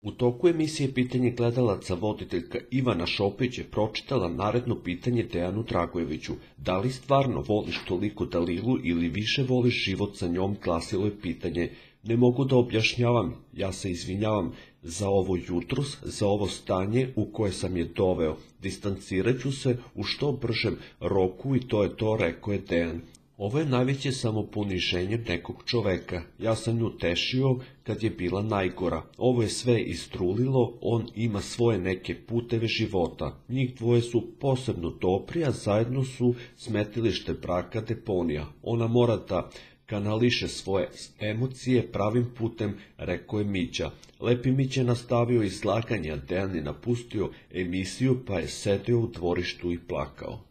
U toku emisije Pitanje gledalaca voditeljka Ivana Šopić je pročitala naredno pitanje Dejanu Dragojeviću. Da li stvarno voliš toliko Dalilu ili više voliš život sa njom, glasilo je pitanje. Ne mogu da objašnjavam, ja se izvinjavam za ovo jutros, za ovo stanje u koje sam je doveo. Distancirat ću se u što bržem roku i to je to, rekao je Dejan. Ovo je najveće samoponiženje nekog čoveka. Ja sam nju tešio kad je bila najgora. Ovo je sve istrulilo, on ima svoje neke puteve života. Njih dvoje su posebno dobri, a zajedno su smetilište braka, deponija. Ona mora da kanališe svoje emocije pravim putem, rekao je Mića. Lepi Mića je nastavio izlaganje, a Dejan je napustio emisiju pa je sedeo u dvorištu i plakao.